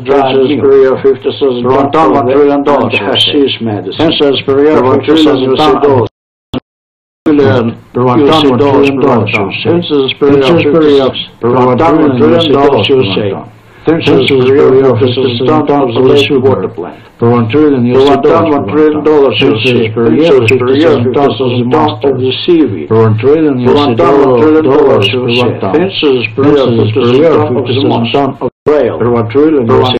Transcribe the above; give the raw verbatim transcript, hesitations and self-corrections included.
Penses fifty Ruantavan trillion dollars hashish-medicin. Penses fifty dollars. Trillion Ruantavan trillion dollars. Penses Ruantavan trillion dollars. Penses of the lake water plant. Ruantavan trillion dollars. Penses of the seaweed. Ruantavan trillion dollars. Penses Penses of the rail.